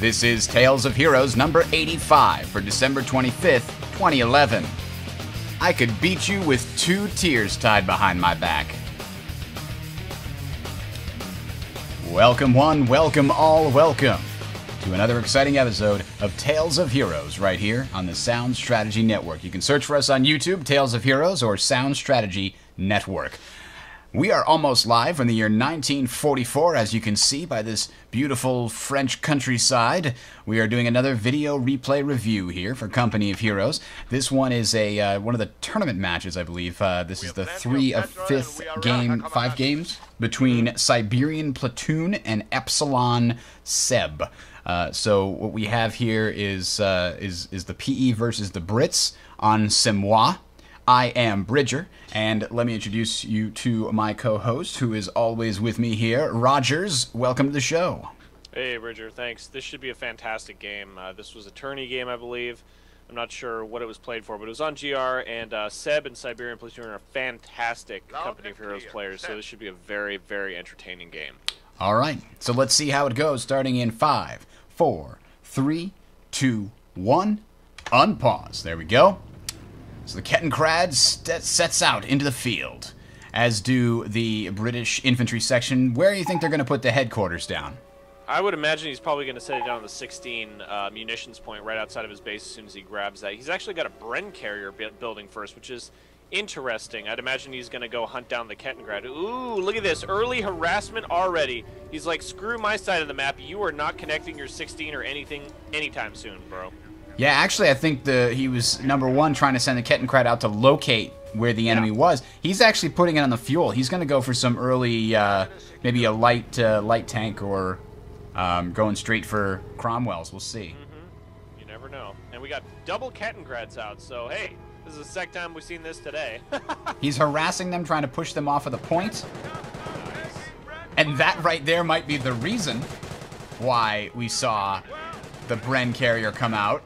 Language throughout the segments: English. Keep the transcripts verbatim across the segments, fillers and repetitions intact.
This is Tales of Heroes number eighty-five for December twenty-fifth, twenty eleven. I could beat you with two tears tied behind my back. Welcome one, welcome all, welcome to another exciting episode of Tales of Heroes right here on the Sound Strategy Network. You can search for us on YouTube, Tales of Heroes, or Sound Strategy Network. We are almost live from the year nineteen forty-four, as you can see by this beautiful French countryside. We are doing another video replay review here for Company of Heroes. This one is a uh, one of the tournament matches, I believe. Uh, this is the three of fifth game, five games between Siberian Platoon and Epsilon Seb. Uh, so what we have here is uh, is is the P E versus the Brits on Semois. I am Bridger, and let me introduce you to my co-host, who is always with me here, Rogers. Welcome to the show. Hey, Bridger, thanks. This should be a fantastic game. Uh, this was a tourney game, I believe. I'm not sure what it was played for, but it was on G R, and uh, Seb and Siberian Platoon are fantastic Company of Heroes players, so this should be a very, very entertaining game. All right, so let's see how it goes, starting in five, four, three, two, one, unpause. There we go. So the Kettenkrad st sets out into the field, as do the British infantry section. Where do you think they're going to put the headquarters down? I would imagine he's probably going to set it down on the sixteen uh, munitions point right outside of his base as soon as he grabs that. He's actually got a Bren carrier building first, which is interesting. I'd imagine he's going to go hunt down the Kettenkrad. Ooh, look at this. Early harassment already. He's like, screw my side of the map. You are not connecting your sixteen or anything anytime soon, bro. Yeah, actually, I think the he was, number one, trying to send the Kettenkrad out to locate where the enemy yeah. was. He's actually putting it on the fuel. He's going to go for some early, uh, maybe a light uh, light tank or um, going straight for Cromwell's. We'll see. Mm-hmm. You never know. And we got double Kettenkrads out, so hey, this is the second time we've seen this today. He's harassing them, trying to push them off of the point. Nice. And that right there might be the reason why we saw the Bren carrier come out.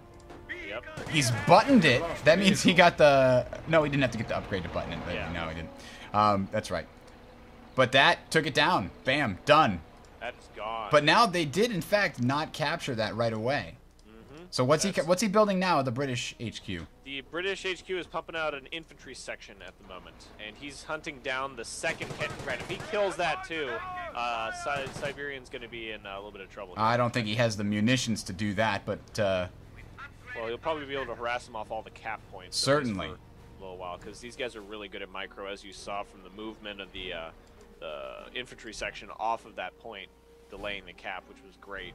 He's buttoned it. That means he got the... No, he didn't have to get the upgrade to button it. But yeah. No, he didn't. Um, that's right. But that took it down. Bam. Done. That is gone. But now they did, in fact, not capture that right away. Mm-hmm. So what's that's... he what's he building now at the British H Q? The British H Q is pumping out an infantry section at the moment. And he's hunting down the second Kettenkrad. If he kills that, too, uh, Si Siberian's going to be in a little bit of trouble here. I don't think he has the munitions to do that, but... Uh, Well, you'll probably be able to harass them off all the cap points. Certainly. For a little while, because these guys are really good at micro, as you saw from the movement of the, uh, the infantry section off of that point, delaying the cap, which was great.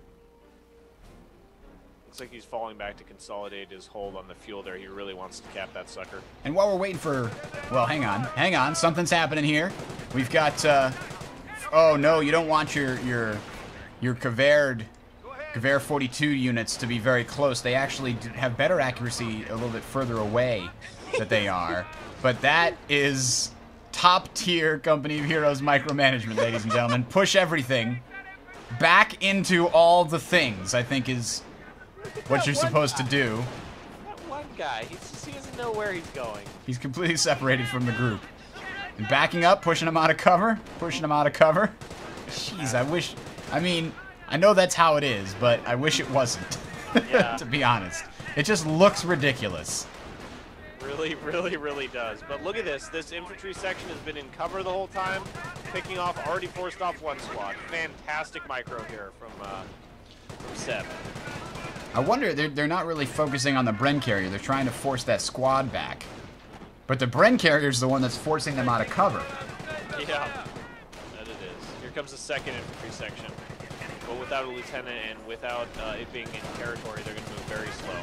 Looks like he's falling back to consolidate his hold on the fuel there. He really wants to cap that sucker. And while we're waiting for... Well, hang on. Hang on. Something's happening here. We've got... Uh, oh, no, you don't want your... your, your Kaverd... Gewehr forty-two units to be very close. They actually have better accuracy a little bit further away that they are. But that is top tier Company of Heroes micromanagement, ladies and gentlemen. Push everything back into all the things, I think, is what you're supposed guy. to do. That one guy, he's just, he doesn't know where he's going. He's completely separated from the group. And backing up, pushing him out of cover, pushing him out of cover. Jeez, I wish, I mean... I know that's how it is, but I wish it wasn't, yeah. to be honest. It just looks ridiculous. Really, really, really does. But look at this. This infantry section has been in cover the whole time, picking off, already forced off one squad. Fantastic micro here from, uh, from Seb. I wonder, they're, they're not really focusing on the Bren carrier. They're trying to force that squad back. But the Bren carrier is the one that's forcing them out of cover. Yeah, that it is. Here comes the second infantry section. But without a lieutenant and without uh, it being in territory, they're going to move very slow.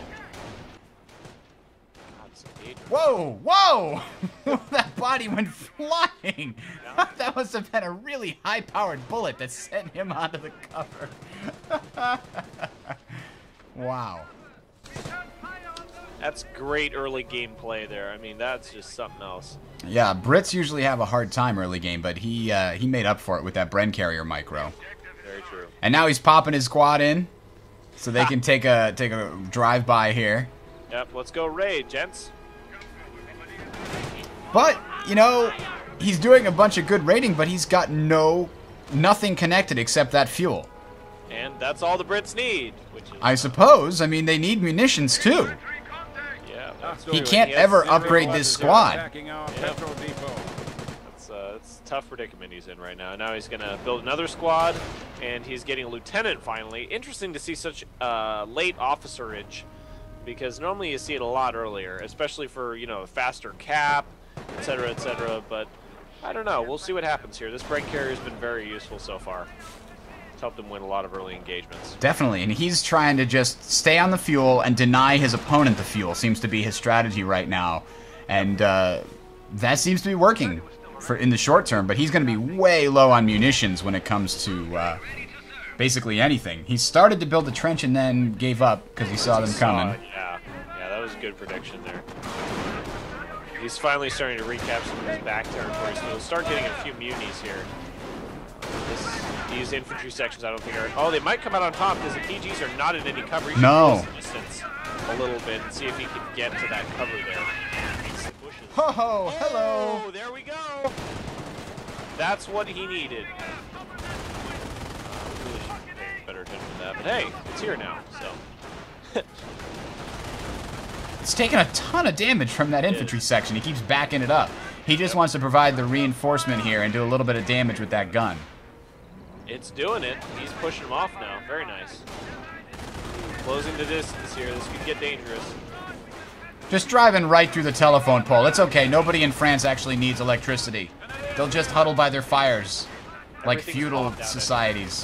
God, whoa, whoa! That body went flying! Yeah. That must have been a really high-powered bullet that sent him onto the cover. Wow. That's great early gameplay there. I mean, that's just something else. Yeah, Brits usually have a hard time early game, but he uh, he made up for it with that Bren carrier micro. Very true. And now he's popping his squad in, so they can take a take a drive by here. Yep, let's go raid, gents. But you know, he's doing a bunch of good raiding, but he's got no nothing connected except that fuel. And that's all the Brits need. Which is, I suppose. I mean, they need munitions too. Yeah. That's He true. can't And he ever has- upgrade this squad. It's, uh, it's a tough predicament he's in right now. Now he's going to build another squad, and he's getting a lieutenant finally. Interesting to see such uh, late officerage, because normally you see it a lot earlier, especially for, you know, faster cap, et cetera, et cetera. But I don't know. We'll see what happens here. This break carrier has been very useful so far. It's helped him win a lot of early engagements. Definitely, and he's trying to just stay on the fuel and deny his opponent the fuel. Seems to be his strategy right now, and uh, that seems to be working for in the short term. But he's going to be way low on munitions when it comes to uh, basically anything. He started to build a trench and then gave up because he saw them coming. Yeah, yeah, that was a good prediction there. He's finally starting to recap some of his back territory, so he'll start getting a few munis here. This, these infantry sections, I don't think are. Oh, they might come out on top because the P Gs are not in any cover. He should No. close the distance a little bit and see if he can get to that cover there. Bushes. Ho ho! Hello! Oh, there we go. That's what he needed. Uh, really should be paying better attention to that, but hey, it's here now. So. It's taking a ton of damage from that infantry section. He keeps backing it up. He just wants to provide the reinforcement here and do a little bit of damage with that gun. It's doing it. He's pushing him off now. Very nice. Closing the distance here. This could get dangerous. Just driving right through the telephone pole. It's okay. Nobody in France actually needs electricity. They'll just huddle by their fires like feudal societies.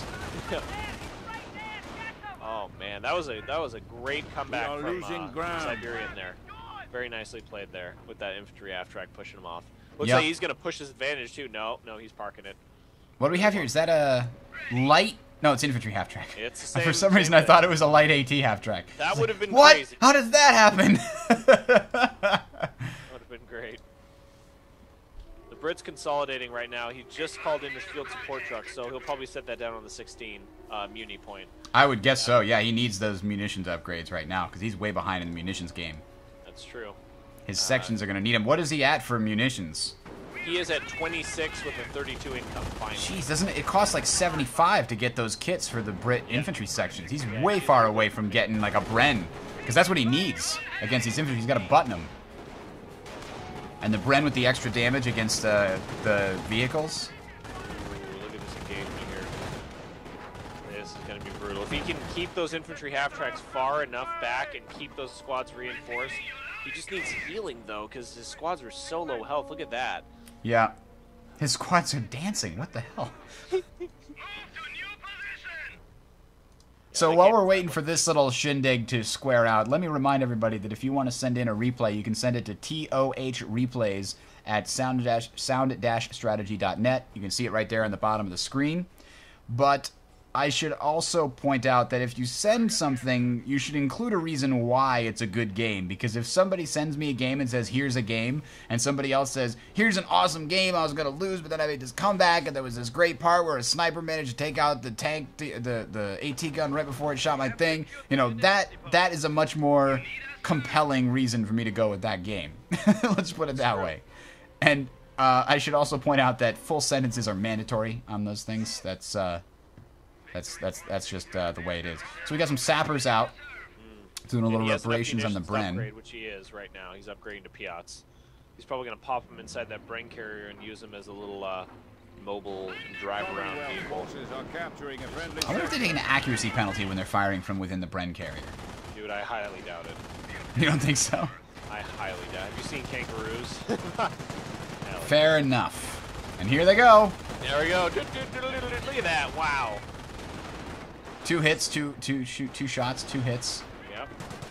Oh man, that was a that was a great comeback We are from losing uh, ground. Siberian there. Very nicely played there with that infantry half track pushing him off. Looks Yep. like he's gonna push his advantage too. No, no, he's parking it. What do we have here? Is that a light? No, it's infantry half track. It's the same, For some same reason, I thing. thought it was a light AT half track. That would have been What? crazy. How does that happen? That would have been great. The Brit's consolidating right now. He just called in his field support truck, so he'll probably set that down on the sixteen uh, Muni point. I would guess so. Yeah, he needs those munitions upgrades right now because he's way behind in the munitions game. That's true. His sections are going to need him. What is he at for munitions? He is at twenty-six with a thirty-two income finally. Jeez, doesn't it, it costs like seventy-five to get those kits for the Brit infantry sections. He's way far away from getting like a Bren, because that's what he needs against these infantry. He's got to button them. And the Bren with the extra damage against uh, the vehicles. Ooh, look at this engagement here. This is going to be brutal. If he can keep those infantry half-tracks far enough back and keep those squads reinforced, he just needs healing, though, because his squads are so low health. Look at that. Yeah. His squads are dancing. What the hell? So they while can't- we're waiting for this little shindig to square out, let me remind everybody that if you want to send in a replay, you can send it to T O H replays at sound strategy dot net. You can see it right there on the bottom of the screen. But I should also point out that if you send something, you should include a reason why it's a good game. Because if somebody sends me a game and says, here's a game, and somebody else says, here's an awesome game, I was going to lose, but then I made this comeback, and there was this great part where a sniper managed to take out the tank, the, the, the AT gun right before it shot my thing, you know, that that is a much more compelling reason for me to go with that game. Let's put it that way. And uh, I should also point out that full sentences are mandatory on those things. That's... Uh, That's that's that's just uh, the way it is. So we got some sappers out doing a And little he has enough reparations on the munitions to Bren. Upgrade, which he is right now. He's upgrading to Piats. He's probably going to pop him inside that Bren carrier and use him as a little uh, mobile drive-around vehicle. Forces are capturing a friendly I wonder if they take an accuracy penalty when they're firing from within the Bren carrier. Dude, I highly doubt it. You don't think so? I highly doubt it. Have you seen kangaroos? Hell. Fair enough. And here they go. There we go. Look at that. Wow. Two hits, two two shoot, two shots, two hits. Yep.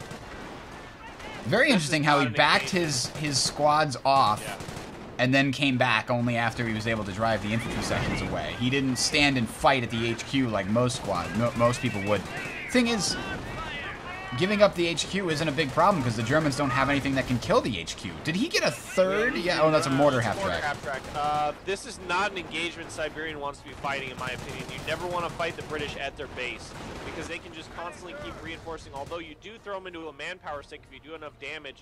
Very interesting how he not an backed his his squads off. Yeah. And then came back only after he was able to drive the infantry sections away. He didn't stand and fight at the H Q like most squad, mo most people would. Thing is, giving up the H Q isn't a big problem because the Germans don't have anything that can kill the H Q. Did he get a third? Yeah. Oh, that's a mortar half Mortar track. half track. Uh, this is not an engagement Siberian wants to be fighting, in my opinion. You never want to fight the British at their base because they can just constantly keep reinforcing. Although you do throw them into a manpower sink if you do enough damage,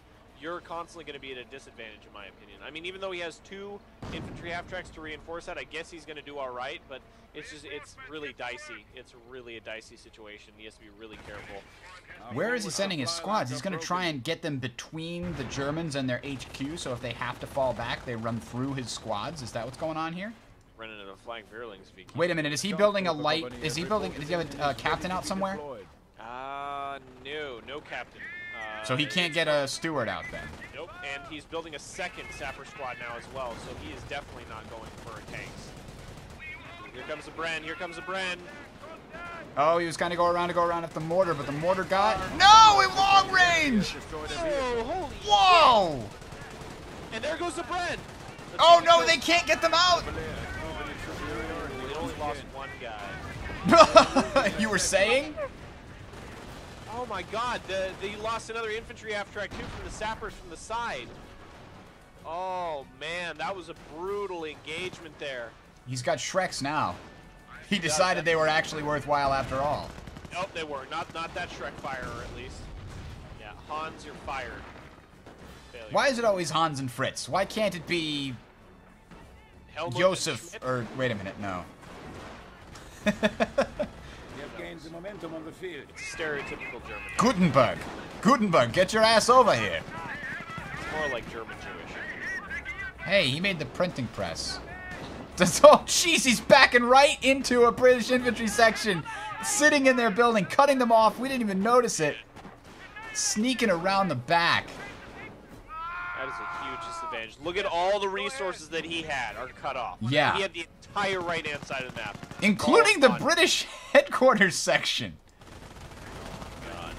you're constantly going to be at a disadvantage, in my opinion. I mean, even though he has two infantry half-tracks to reinforce that, I guess he's going to do all right, but it's just, it's really dicey. It's really a dicey situation. He has to be really careful. Where is he sending his squads? He's going to try and get them between the Germans and their H Q, so if they have to fall back, they run through his squads. Is that what's going on here? Running into flying Virlings. If he can. Wait a minute, is he building a light, is he building, does he have a uh, captain out somewhere? Uh, no, no captain. Uh, So he can't get a steward out then? Nope, and he's building a second sapper squad now as well, so he is definitely not going for tanks. Here comes the Bren, here comes the Bren. Oh, he was going to go around to go around at the mortar, but the mortar got... No, in long range! Oh, holy Whoa! shit. And there goes the Bren! Oh no, they can't get them out! They only lost one guy. You were saying? Oh my god, the, they lost another infantry half-track too from the sappers from the side. Oh man, that was a brutal engagement there. He's got Shreks now. He decided they were actually worthwhile after all. Nope, they were. Not not that Shrek fire, at least. Yeah, Hans, you're fired. Failure. Why is it always Hans and Fritz? Why can't it be Helmut Joseph? Or wait a minute, no. You have gained the momentum on the field. It's a stereotypical German. Gutenberg. Gutenberg, get your ass over here. It's more like German Jewish. Hey, he made the printing press. Oh, jeez, he's backing right into a British infantry section. Sitting in their building, cutting them off. We didn't even notice it. Sneaking around the back. That is a huge disadvantage. Look at all the resources that he had are cut off. Yeah. He had the entire right-hand side of the map. Including the gone. British headquarters section. God.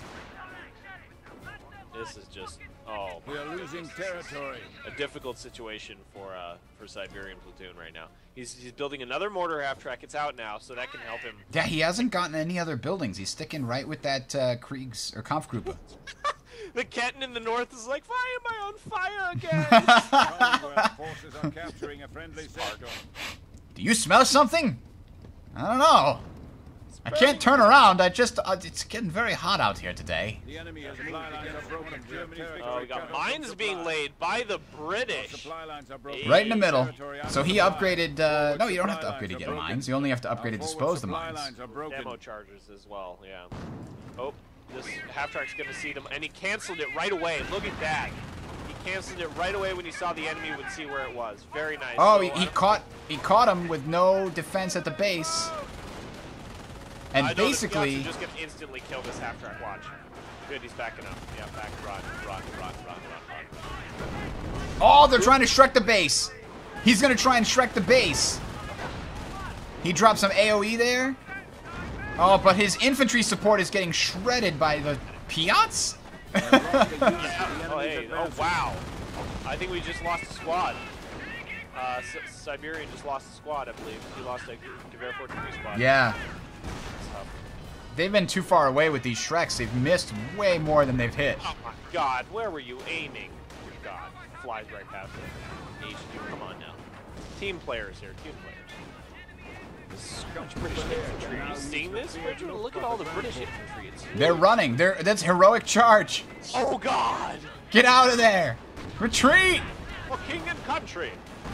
This is just, oh. We are losing territory. A difficult situation for uh, for Siberian platoon right now. He's, he's building another mortar half-track. It's out now, so that can help him. Yeah, he hasn't gotten any other buildings. He's sticking right with that uh, Kriegs or Kampfgruppe. The Ketten in the north is like, why am I on fire again? Forces are capturing a friendly sector. Do you smell something? I don't know. I can't turn around. I just, uh, it's getting very hot out here today. The enemy has supply lines are broken. Germany's Oh, we got mines being laid by the British. Supply lines are broken. Right in the middle. So he upgraded, uh, no, you don't have to upgrade to get mines. You only have to upgrade to dispose the mines. Demo chargers as well, yeah. Oh, this half-track's going to see them, and he canceled it right away. Look at that. He canceled it right away when he saw the enemy would see where it was. Very nice. Oh, so, he, he uh, caught, he caught him with no defense at the base. And I know basically, the just gonna instantly kill this half-track. Watch. Good, he's backing up. Yeah, back, run, run, run, run, run, run. oh, they're trying to Shrek the base. He's gonna try and Shrek the base. He dropped some A O E there. Oh, but his infantry support is getting shredded by the Piats. Oh, hey, oh, wow. I think we just lost a squad. Uh, S Siberian just lost a squad, I believe. He lost a Gewehr forty-three squad. Yeah. That's tough. They've been too far away with these Shreks. They've missed way more than they've hit. Oh my god, where were you aiming? God, flies right past it. H Q, come on now. Team players here, team players. This is so much British infantry. Are you seeing this, Richard? Look at all the British infantry. It's They're running. They're that's heroic charge. Oh god! Get out of there. Retreat. For king and country.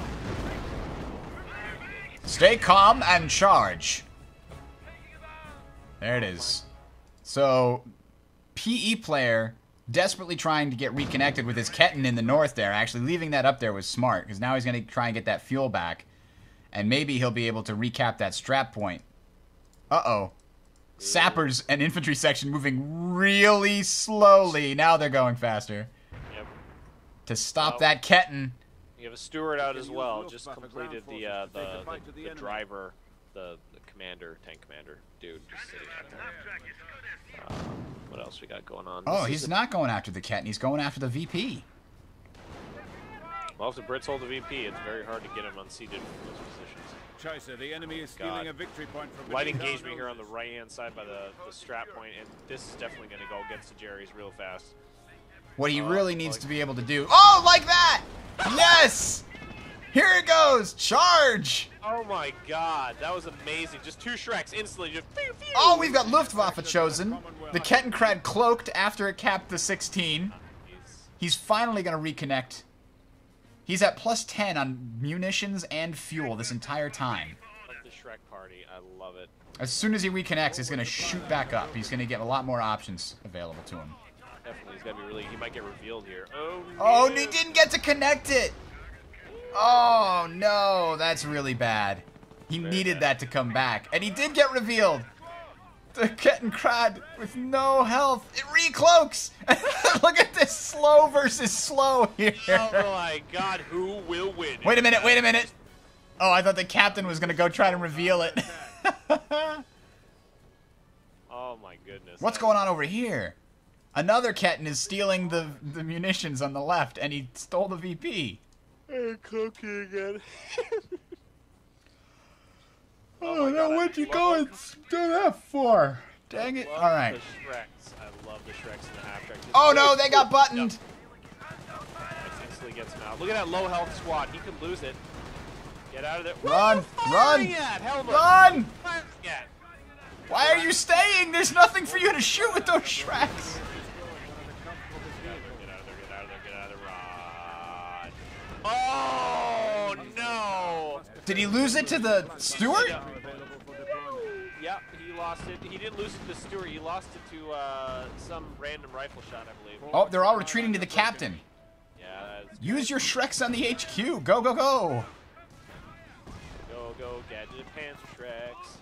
Stay calm and charge. There it is. So, P E player desperately trying to get reconnected with his Ketten in the north there. Actually, leaving that up there was smart, because now he's going to try and get that fuel back. And maybe he'll be able to recap that strap point. Uh-oh. Sappers and infantry section moving really slowly. Now they're going faster. Yep. To stop Oh. that Ketten. You have a steward out as well. Just completed the uh, the, the, the driver, the, the commander, tank commander dude, just sitting out there. Uh, what else we got going on? Oh, This he's is a- not going after the Ketten. He's going after the V P. Well, if the Brits hold the V P, it's very hard to get him unseated from those positions. Chaser, the enemy is God. stealing a victory point from Light beneath our engagement here on the noses. right-hand side by the, the strap point, and this is definitely going to go against the Jerry's real fast. What he Oh, really needs like- to be able to do... Oh, like that! Yes! Here it goes! Charge! Oh my god, that was amazing. Just two Shreks instantly just... Pew, pew. Oh, we've got Luftwaffe chosen. The Kettenkrad cloaked after it capped the sixteen. He's, He's finally going to reconnect. He's at plus ten on munitions and fuel this entire time. Like the Shrek party. I love it. As soon as he reconnects, he's going to shoot back up. He's going to get a lot more options available to him. Definitely, he's got to be really... He might get revealed here. Oh, no. Oh, and he didn't get to connect it! Oh, no. That's really bad. He Very needed bad. that to come back. And he did get revealed. The Kettenkrad with no health. It recloaks. Look at this slow versus slow here. Oh, my God. Who will win? Wait a minute. Wait a minute. Oh, I thought the captain was going to go try to reveal it. Oh, my goodness. What's going on over here? Another Ketten is stealing the, the munitions on the left, and he stole the V P. Hey, cookie again. Oh, now what'd you go and do that for? Dang it. Love All right. The Shreks. I love the Shreks and the half Shreks. Oh, no, they got buttoned. That instantly gets him out. Look at that low health squad. He could lose it. Get out of there. Run, Where run, are you at? Helmet? run. Firing at? Why are you staying? There's nothing for you to shoot with those Shreks. Get out of there, get out of there, get out of there, get out of there. Run. Oh, no. Did he lose it to the steward? Yeah. Yeah, he lost it. He didn't lose it to Stewart. He lost it to uh, some random rifle shot, I believe. Oh, they're all retreating to the captain. Yeah, that's Use your Shreks on the H Q. Go, go, go. Go, go, gadget pants, Shreks.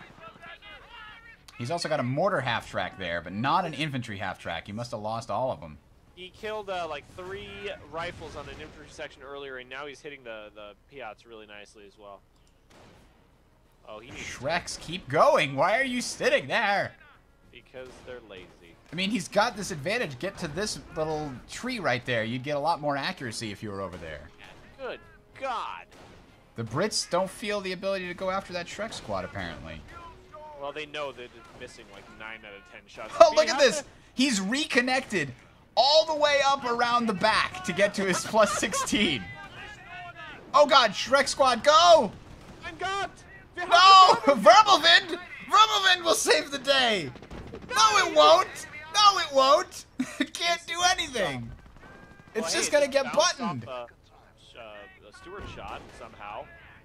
He's also got a mortar half-track there, but not an infantry half-track. He must have lost all of them. He killed uh, like three rifles on an infantry section earlier, and now he's hitting the, the Piats really nicely as well. Oh, he needs Shreks, keep going. Why are you sitting there? because they're lazy. I mean, he's got this advantage. Get to this little tree right there. You'd get a lot more accuracy if you were over there. Good God. The Brits don't feel the ability to go after that Shrek squad, apparently. Well, they know that it's missing like nine out of ten shots. Oh, We look at have this. to- He's reconnected all the way up around the back to get to his plus sixteen. Oh, God. Shrek squad, go. I'm God. No! Verbelvind! Verbelvind will save the day! No, it won't! No, it won't! It can't do anything! It's Well, just hey, gonna get bounced buttoned! Off, uh, uh, a Stewart shot somehow.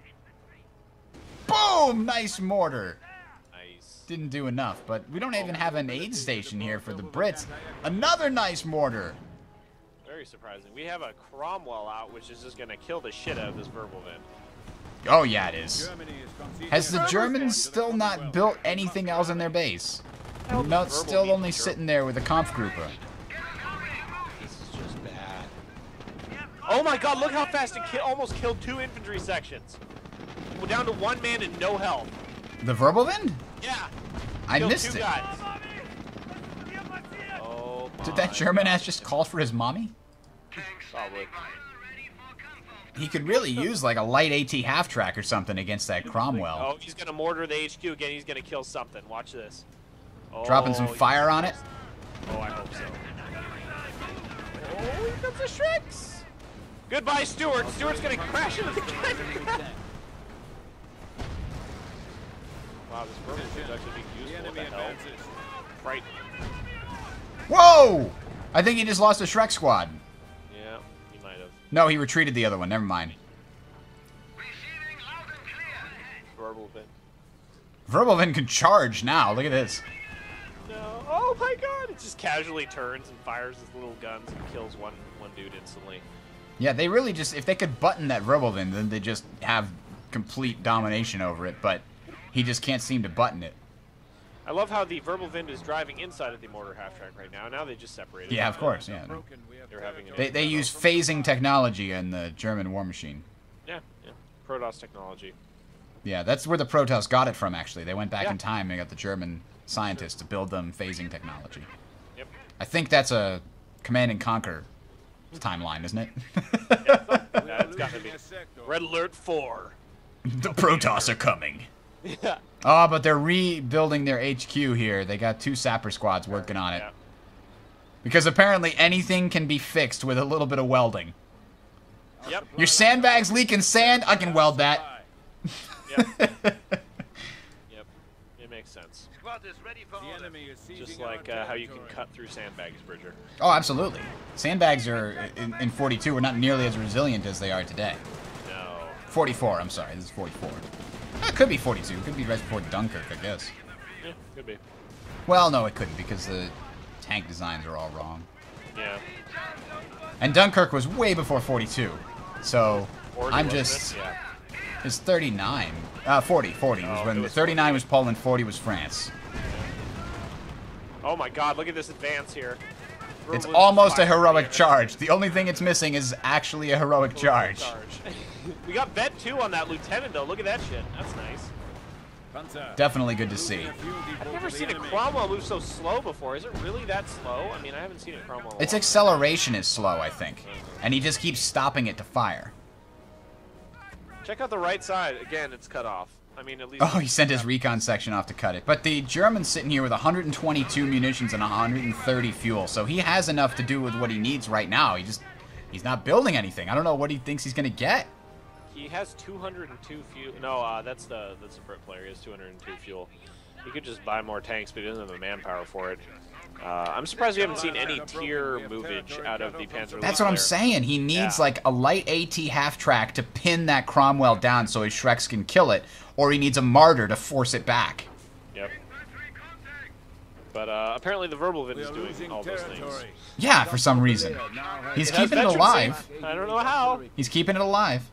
Boom! Nice mortar! Nice. Didn't do enough, but we don't even have an aid station here for the Brits. Another nice mortar! Very surprising. We have a Cromwell out, which is just going to kill the shit out of this Verbelvind. Oh, yeah, it is. Has the Germans still not built anything else in their base? No, it's still only sitting there with a Kampfgruppe. This is just bad. Oh my God! Look how fast it ki almost killed two infantry sections. We're down to one man and no health. The Verbelvind? Yeah. I Killed missed two it. guys. Oh Did that my German God. ass just call for his mommy? Probably. He could really use like a light AT half track or something against that Cromwell. Oh, he's gonna mortar the H Q again. He's gonna kill something. Watch this. Oh, Dropping some he's fire gonna on kill it. some- Oh, I hope so. Oh, here comes the Shreks. Goodbye, Stewart. Stewart's gonna crash into the cannon. Wow, this purple is actually being useful. What the hell? Right. Whoa! I think he just lost a Shrek squad. Yeah, he might have. No, he retreated the other one. Never mind. Verbal bit. Verbelvind can charge now. Look at this. No. Oh my God! It just casually turns and fires his little guns and kills one one dude instantly. Yeah, they really just, if they could button that Verbelvind, then they just have complete domination over it, but he just can't seem to button it. I love how the Verbelvind is driving inside of the mortar half track right now. Now they just separated. Yeah, of course, yeah. They're having a They, they use phasing technology in the German war machine. Yeah, yeah. Protoss technology. Yeah, that's where the Protoss got it from, actually. They went back Yeah. in time and got the German scientists to build them phasing technology. Yep. I think that's a Command and Conquer timeline, isn't it? That's got to be Red Alert four. The Protoss are coming. Yeah. Oh, but they're rebuilding their H Q here. They got two sapper squads working on it. Yeah. Because apparently anything can be fixed with a little bit of welding. Yep. Your sandbag's leaking sand? I can weld that. Yep. Yep. It makes sense. The enemy is seizing Just our like uh, how you can territory. cut through sandbags, Bridger. Oh, absolutely. Sandbags are, in, in forty-two, are not nearly as resilient as they are today. No. forty-four, I'm sorry. This is forty-four. It could be forty-two. It could be right before Dunkirk, I guess. Yeah, could be. Well, no, it couldn't, because the tank designs are all wrong. Yeah. And Dunkirk was way before forty-two. So, forty, I'm wasn't just... it? Yeah. It's thirty-nine. Uh, forty. forty was Oh, when... it was thirty-nine was Poland, forty was France. Oh my god, look at this advance here. It's Verbal's almost a firing heroic here. charge. The only thing it's missing is actually a heroic charge. We got vet two on that lieutenant though. Look at that shit. That's nice. Panzer. Definitely good to see. I've never seen a Cromwell move so slow before. Is it really that slow? I mean, I haven't seen a Cromwell. Its acceleration is slow, I think. And he just keeps stopping it to fire. Check out the right side. Again, it's cut off. I mean, at least... Oh, he sent his recon section off to cut it. But the German's sitting here with one hundred twenty-two munitions and one hundred thirty fuel. So he has enough to do with what he needs right now. He just... He's not building anything. I don't know what he thinks he's going to get. He has two hundred two fuel. No, uh, that's the that's the Brit player. He has two hundred two fuel. He could just buy more tanks, but he doesn't have the manpower for it. Uh, I'm surprised we haven't seen any tier movage out of the Panzer. That's what I'm saying. He needs, Yeah. like, a light AT half-track to pin that Cromwell down so his Shreks can kill it. Or he needs a Martyr to force it back. Yep. But uh, apparently the verbal vid We is are doing losing all those things. territory. Yeah, for some reason. He's It has keeping it veteran alive. save. I don't know how. He's keeping it alive.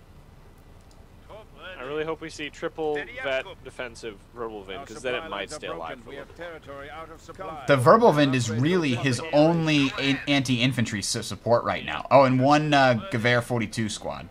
I really hope we see triple vet defensive verbal vid, Our because then it supply might lines are stay alive broken. for a We little have bit. territory out of supply. The Verbalwind is really his only a- anti-infantry su- support right now. Oh, and one uh, Gewehr forty-two squad.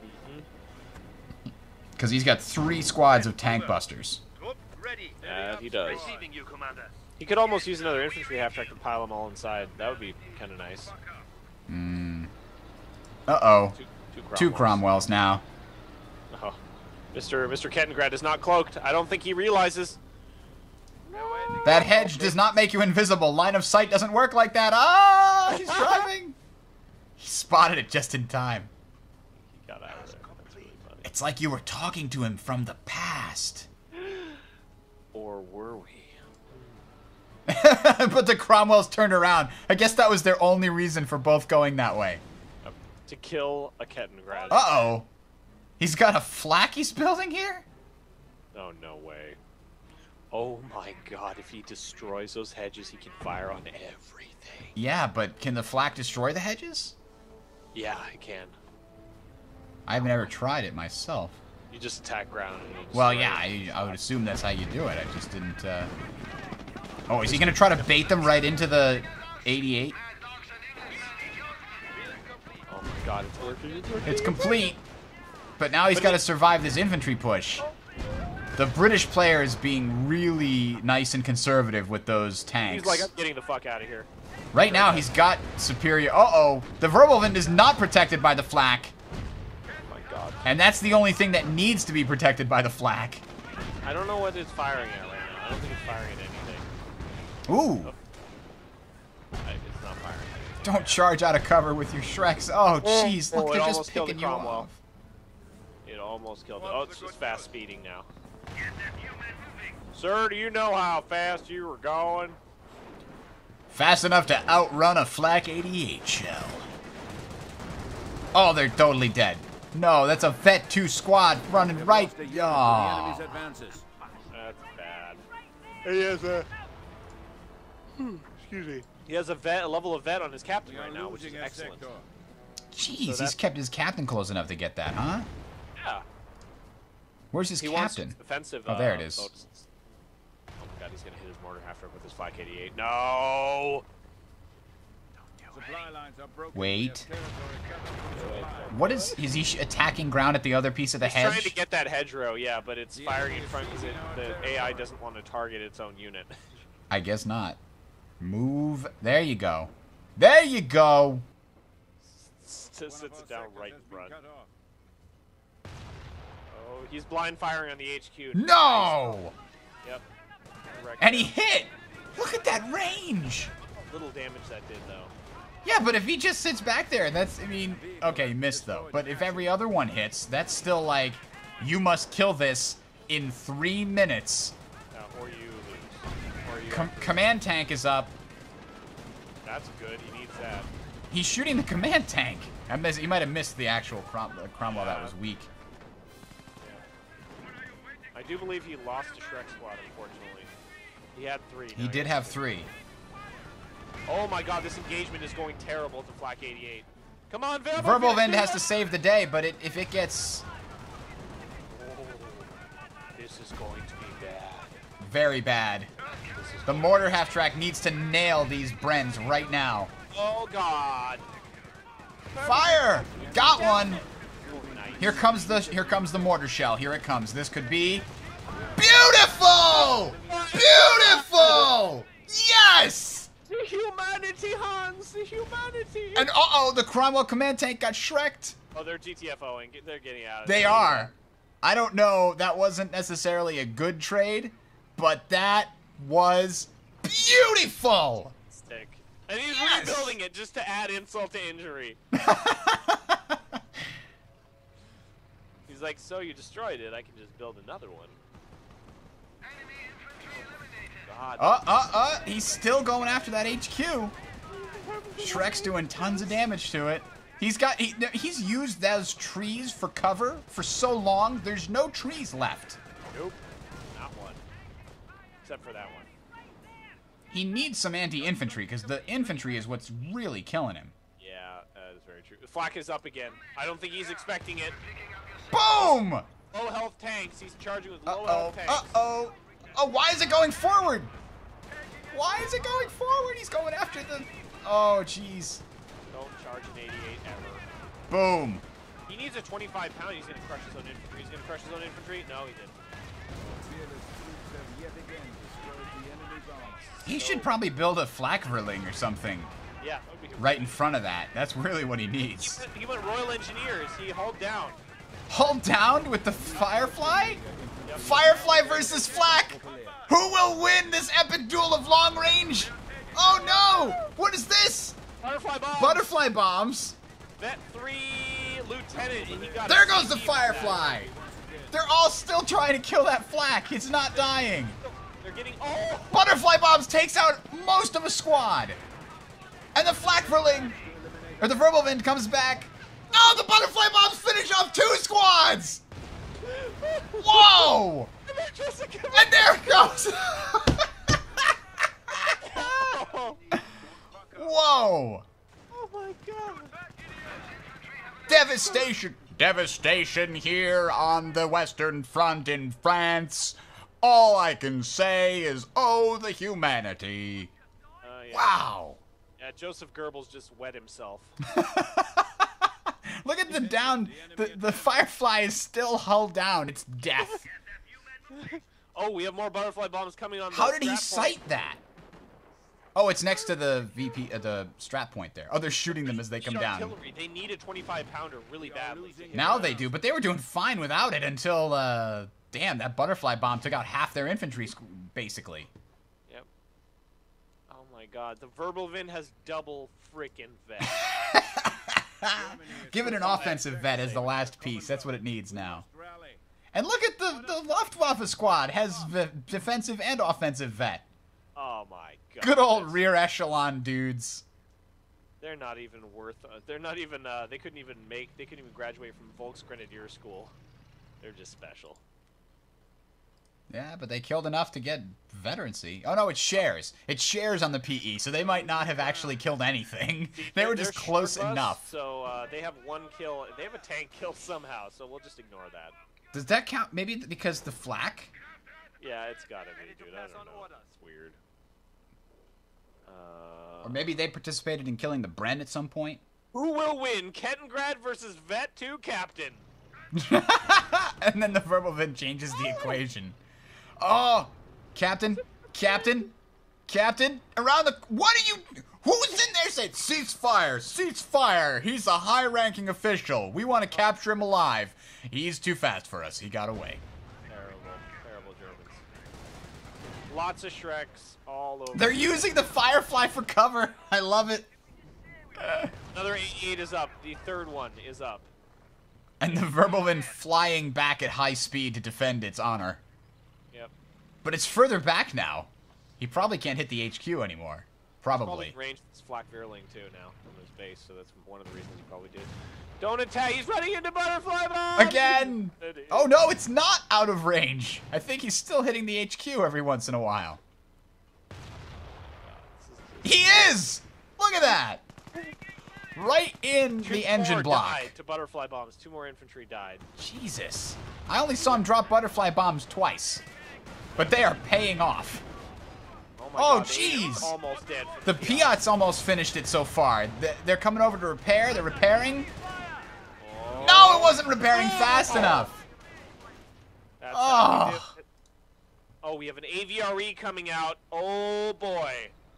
Because he's got three squads of tank busters. Yeah, he does. He could almost use another infantry half-track to pile them all inside. That would be kind of nice. Mm. Uh-oh. Two, two, Two Cromwells. Cromwells now. Oh. Mister Mister Kettengrad is not cloaked. I don't think he realizes. That hedge does not make you invisible. Line of sight doesn't work like that. Ah! He's driving! He spotted it just in time. He got out of there. That's really funny. It's like you were talking to him from the past. Or were we? But the Cromwells turned around. I guess that was their only reason for both going that way. Yep. To kill a Kettengrad. Uh-oh. He's got a flak he's building here? Oh, no way. Oh my god, if he destroys those hedges, he can fire on everything. Yeah, but can the flak destroy the hedges? Yeah, I can. I haven't ever tried it myself. You just attack ground. And it'll Well, destroy yeah, it. I, I would assume that's how you do it. I just didn't, uh... Oh, is he gonna try to bait them right into the eighty-eight? Oh my god, it's working, it's working. It's complete. But now he's got to survive this infantry push. The British player is being really nice and conservative with those tanks. He's like, I'm getting the fuck out of here. Right now, he's got superior... Uh-oh. The Verbalwind is not protected by the flak. Oh my god. And that's the only thing that needs to be protected by the flak. I don't know what it's firing at right now. I don't think it's firing at anything. Ooh. I, it's not firing at anything. Don't charge out of cover with your Shreks. Oh, jeez. Oh, Look, it they're almost just killed picking the you Cromwell. off. It almost killed it. Oh, it's just fast speeding now. Sir, do you know how fast you were going? Fast enough to outrun a flak eighty-eight shell. Oh, they're totally dead. No, that's a Vet two squad running right. The enemy's Oh. advances. That's bad. He has a... Excuse me. He has a vet, a level of vet on his captain We are right now, which is losing a excellent. sector. Jeez, So he's that- kept his captain close enough to get that, huh? Yeah. Where's his He captain? wants offensive. Oh, there uh, it is. boats. Oh my god, he's gonna hit his mortar half with his flak eighty-eight. No! Supply lines are broken. Wait. We have territory covered. What is... Is he sh- attacking ground at the other piece of the He's trying to hedge? get that hedgerow, yeah, but it's The firing enemy in is front because seizing our the territory. A I doesn't want to target its own unit. I guess not. Move. There you go. There you go. Just One sits of our it down sectors right has in been front. cut off. Oh, he's blind firing on the H Q. No! Yep. Correct. And he hit! Look at that range! Little damage that did, though. Yeah, but if he just sits back there, that's, I mean, okay, he missed though. But if every other one hits, that's still like, you must kill this in three minutes. Uh, or you lose. Com command tank is up. That's good. He needs that. He's shooting the command tank. I miss, he might have missed the actual Crom uh, Cromwell Yeah. that was weak. I do believe he lost to Shrek Squad, unfortunately. He had three. He now did has have two. three. Oh my god, this engagement is going terrible to Flak eighty-eight. Come on, Verbal Verbal Wind, Wind has to save the day, but it, if it gets Oh, this is going to be bad. very bad, This is the mortar half track needs to nail these Brens right now. Oh god. Fire! Got one. Oh, nice. Here comes the here comes the mortar shell. Here it comes. This could be beautiful. Beautiful. Yes. The humanity, Hans! The humanity! And uh oh, the Cromwell command tank got shreked. Oh, they're G T F O ing. They're getting out of They there. are. I don't know. That wasn't necessarily a good trade, but that was beautiful. Stick. And he's Yes. rebuilding it just to add insult to injury. He's like, so you destroyed it, I can just build another one. God. Uh, uh, uh. He's still going after that H Q. Shrek's doing tons of damage to it. He's got he, he's used those trees for cover for so long. There's no trees left. Nope. Not one. Except for that one. He needs some anti-infantry because the infantry is what's really killing him. Yeah, that is very true. Flak is up again. I don't think he's expecting it. Boom! Low health tanks. He's charging with low Uh-oh. health tanks. Uh-oh. Oh, why is it going forward? Why is it going forward? He's going after the... Oh, jeez. Don't charge an eighty-eight ever. Boom. He needs a twenty-five pound. He's going to crush his own infantry. He's going to crush his own infantry. No, he didn't. Fearless troops have yet again destroyed the enemy's arms. He should probably build a flakverling or something Yeah, that would be right in front of that. That's really what he He needs. went, he went Royal Engineers. He hauled down. Hold down with the Firefly? Firefly versus Flak! Who will win this epic duel of long range? Oh no! What is this? Butterfly bombs. Butterfly bombs? Vet three lieutenant. And he got There a goes the C D for that. Firefly! They're all still trying to kill that Flak. It's not dying. They're getting. Oh! Butterfly bombs takes out most of a squad. And the Flakverling, or the Verbal Wind comes back. Oh, the Butterfly bombs finish off two squads! Whoa! And there it goes! Oh, Whoa! oh my god. Devastation! Devastation here on the Western Front in France. All I can say is, oh, the humanity. Uh, yeah. Wow! Yeah, Joseph Goebbels just wet himself. Look at the down. The, the Firefly is still hull down. It's death. Oh, we have more butterfly bombs coming on. The How did he strap point. sight that? Oh, it's next to the V P, uh, the strap point there. Oh, they're shooting them as they come Need down. artillery. They need a twenty-five pounder really badly. to hit Now them. they do, but they were doing fine without it until, uh, damn, that butterfly bomb took out half their infantry, squ- basically. Yep. Oh my god, the Verbal Wind has double freaking vet. Give it an offensive vet as the last piece. That's what it needs now. And look at the, the Luftwaffe squad has v defensive and offensive vet. Oh my god. Good old that's- rear echelon dudes. They're not even worth. Uh, they're not even. Uh, they couldn't even make. They couldn't even graduate from Volksgrenadier school. They're just special. Yeah, but they killed enough to get veterancy. Oh no, it shares. It shares on the P E, so they might not have actually killed anything. They were They're just close short bus, enough. So uh, they have one kill. They have a tank kill somehow. So we'll just ignore that. Does that count? Maybe because the flak? Yeah, it's gotta be, dude. I don't know. It's weird. Uh, Or maybe they participated in killing the Bren at some point? who will win? Kettengrad versus Vet two Captain. And then the verbal vid changes the equation. Oh, Captain, Captain, Captain, around the... What are you... Who's in there saying, ceasefire, ceasefire, he's a high-ranking official. We want to capture him alive. He's too fast for us. He got away. Terrible, terrible Germans. Lots of Shreks all over. They're using the Firefly for cover. I love it. Another eighty-eight is up. The third one is up. And the Verbalin flying back at high speed to defend its honor. Yep. But it's further back now. He probably can't hit the H Q anymore. Probably. He's probably ranged this flak Virling too now from his base, so that's one of the reasons he probably did. Don't attack! He's running into butterfly bomb! Again! Oh no, it's not out of range. I think he's still hitting the H Q every once in a while. He is! Look at that! Right in Two the engine more block. Died to butterfly bombs. Two more infantry died. Jesus. I only saw him drop butterfly bombs twice. But they are paying off. Oh, my Oh, God, jeez. Almost dead. The Piat's almost finished it so far. Th- They're coming over to repair. They're repairing. Oh. No, it wasn't repairing fast enough. That's Oh. how we do it. Oh, we have an A V R E coming out. Oh, boy.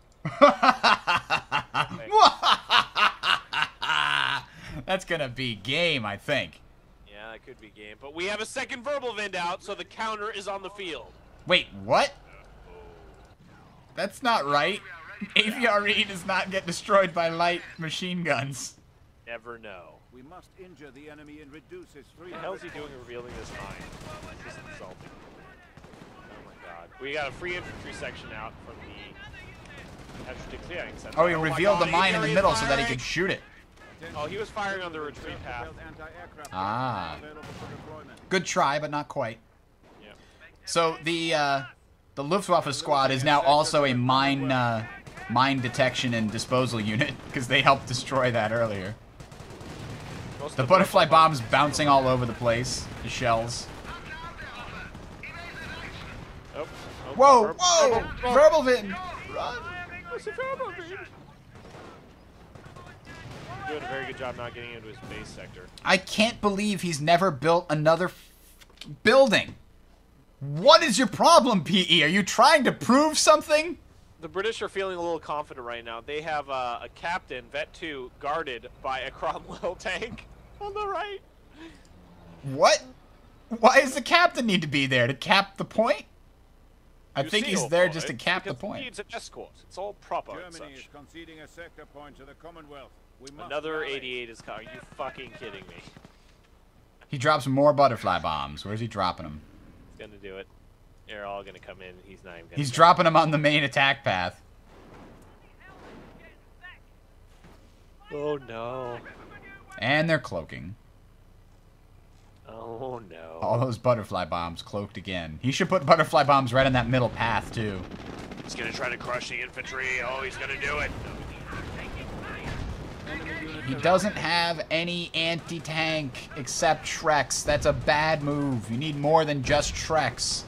That's gonna be game, I think. Yeah, that could be game. But we have a second verbal vind out, so the counter is on the field. Wait, what? That's not right. A V R E does not get destroyed by light machine guns. Never know. We must injure the enemy and reduce his free. What the hell is he doing revealing this mine? This is insulting. Oh my god. We got a free infantry section out from the infantry clearing center. Oh, he my revealed God, the mine in the A V R E is middle so that he firing. could shoot it. Oh, he was firing on the retreat path. Ah. Good try, but not quite. Yeah. So the uh, the Luftwaffe squad is now also a mine uh, mine detection and disposal unit because they helped destroy that earlier. Most The of butterfly bombs bouncing all over the place. The shells. Oh, oh, Whoa! verbal- Whoa! verbal- Verbal Vin! Run! What's the verbal vind? Doing a very good job not getting into his base sector. I can't believe he's never built another f building. What is your problem, P E? Are you trying to prove something? The British are feeling a little confident right now. They have uh, a captain, Vet two, guarded by a Cromwell tank on the right. What? Why does the captain need to be there? To cap the point? I You think see, he's old there boy, just to cap the because point. He needs an escort. It's all proper and Germany is such. conceding a sector point to the Commonwealth. We must Another rally. eighty-eight is coming. Are you fucking kidding me? He drops more butterfly bombs. Where's he dropping them? He's gonna do it. They're all gonna come in. He's not even gonna. He's do dropping them on the main attack path. it. Oh no. And they're cloaking. Oh no. All those butterfly bombs cloaked again. He should put butterfly bombs right on that middle path, too. He's gonna try to crush the infantry. Oh, he's gonna do it. He doesn't have any anti-tank except Shreks. That's a bad move. You need more than just Shreks.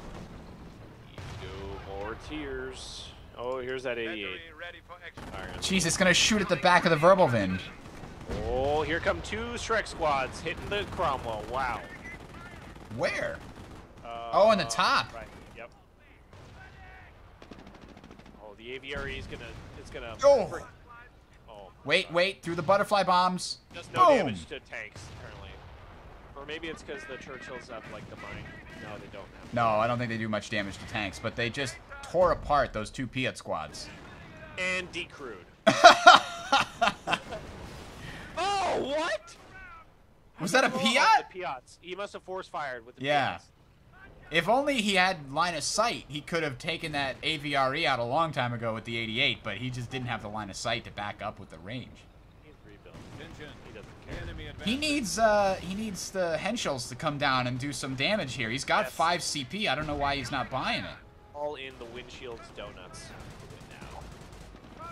Go more tears. Oh, here's that eighty-eight. Firing on- Jeez, it's gonna shoot at the back of the Verbal Vind. Oh, here come two Shrek squads hitting the Cromwell. Wow. Where? Uh, Oh, on the top. Right. Yep. Oh, the A V R E is gonna. It's gonna. Oh. frick- Oh. Wait, wait, through the butterfly bombs. Does no Boom. damage to tanks apparently. Or maybe it's because the Churchills have like the mine. No, they don't have. No, I don't think they do much damage to tanks, but they just tore apart those two Piat squads. And decrewed. Oh, what? Was that a Oh, Piat? The Piats. He must have force fired with the Yeah. Piats. If only he had line of sight, he could have taken that A V R E out a long time ago with the eighty-eight, but he just didn't have the line of sight to back up with the range. He's rebuilt. Attention. He doesn't The care. enemy He advances. needs uh he needs the Henschels to come down and do some damage here. He's got Yes. five C P. I don't know why he's not buying it. All in the windshield's donuts. Now.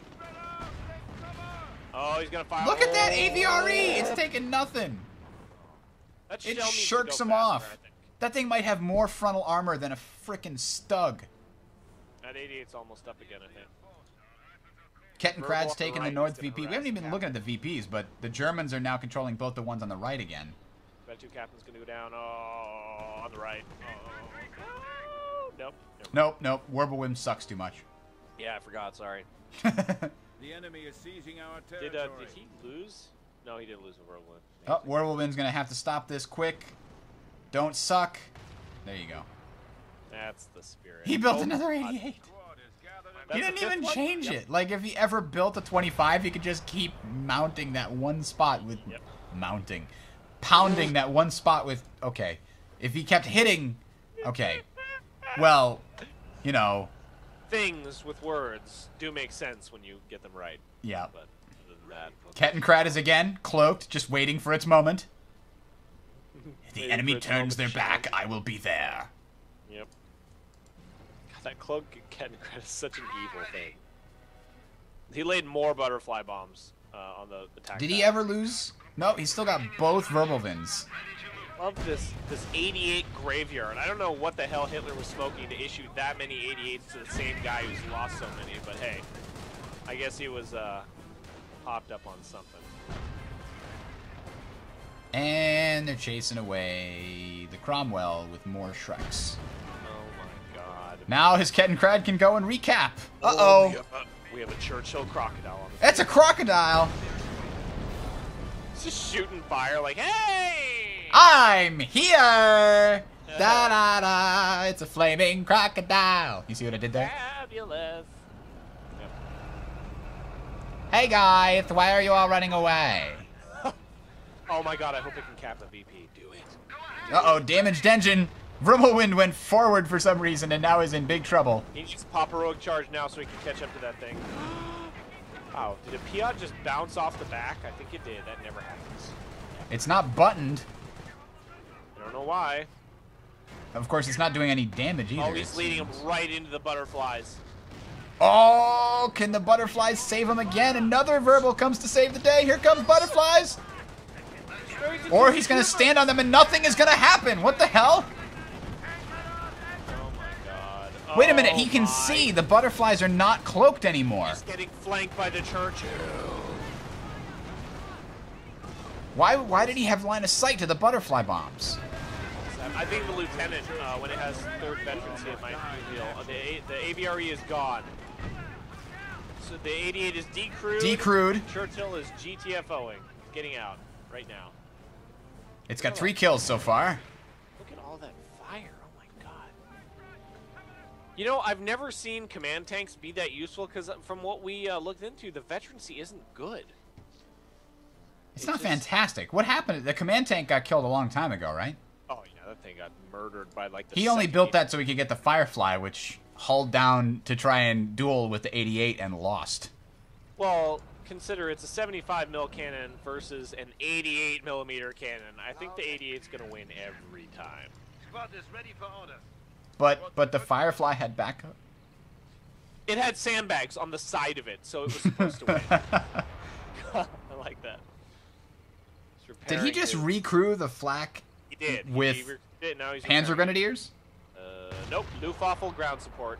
Oh, he's gonna fire. Look at that A V R E! Oh. It's taking nothing. That It shell needs to shirks go him faster, off. I think. That thing might have more frontal armor than a frickin' Stug. That eighty-eight's almost up again, I think. Kettenkrad's Verbal taking the right North is gonna V P. We harass haven't even been Cap. looking at the V Ps, but the Germans are now controlling both the ones on the right again. Red two captain's gonna go down. Oh, on the right. Oh, nope. Never mind. Nope, nope. Wirbelwind sucks too much. Yeah, I forgot. Sorry. The enemy is seizing our Did territory. uh, did he lose? No, he didn't lose in Whirlwind. Oh, Wirbelwind's gonna have to stop this quick. Don't suck. There you go. That's the spirit. He built Oh, another God. eighty-eight. Squad is gathered in- That's He the didn't fifth even one? change Yep. it. Like, if he ever built a twenty-five, he could just keep mounting that one spot with... Yep. Mounting. Pounding that one spot with... Okay. If he kept hitting... Okay. Well, you know... things with words do make sense when you get them right. Yeah. But other than that, Kettenkrad is again cloaked, just waiting for its moment. If the Waiting enemy for its turns moment their to back, shine. I will be there. Yep. God, that cloak Kettenkrad is such an evil thing. He laid more butterfly bombs uh, on the attack. Did he path. ever lose? No, he's still got both Verbalvins. Love this this eighty-eight graveyard. I don't know what the hell Hitler was smoking to issue that many eighty-eights to the same guy who's lost so many, but hey, I guess he was uh, hopped up on something. And they're chasing away the Cromwell with more Shreks. Oh my god. Now his Kettenkrad can go and recap. Oh, Uh-oh. we, have a, we have a Churchill crocodile on the That's a crocodile. It's just shooting fire like, hey! I'm here. Da da da. It's a flaming crocodile. You see what I did there? Fabulous. Yep. Hey guys, why are you all running away? Oh my god, I hope it can cap the V P. Do it. Uh-oh, damaged engine. Vrummelwind went forward for some reason and now is in big trouble. He needs to pop a rogue charge now so he can catch up to that thing. Wow, did a Piot just bounce off the back? I think it did. That never happens. It's not buttoned. I don't know why. Of course, it's not doing any damage either. Oh, he's it leading him seems. right into the butterflies. Oh, can the butterflies save him again? Another verbal comes to save the day. Here comes butterflies. Or he's going to stand on them and nothing is going to happen. What the hell? Oh my god. Wait a minute, Oh he can my. see the butterflies are not cloaked anymore. He's getting flanked by the Churchill. Why Why did he have line of sight to the butterfly bombs? I think the lieutenant, uh, when it has third veterancy, it might be real. Uh, the, A the A V R E is gone. So the eighty-eight is decrewed. Decrewed. Churchill is G T F O ing. Getting out right now. It's got three kills so far. Look at all that fire. Oh my god. You know, I've never seen command tanks be that useful because from what we uh, looked into, the veterancy isn't good. It's It not just- fantastic. What happened? The command tank got killed a long time ago, right? Oh yeah, that thing got murdered by like the He only second built eight- that so he could get the Firefly, which hauled down to try and duel with the eighty-eight and lost. Well, consider it's a seventy-five mil cannon versus an eighty-eight millimeter cannon. I think the eighty-eight's gonna win every time. Squad is ready for order. But but the Firefly had backup. It had sandbags on the side of it, so it was supposed to win. I like that. He's Did he repairing just his- recrew the flak He did. He- with he re- did, now he's Panzer repairing. Grenadiers? Uh, nope. Luftwaffe ground support.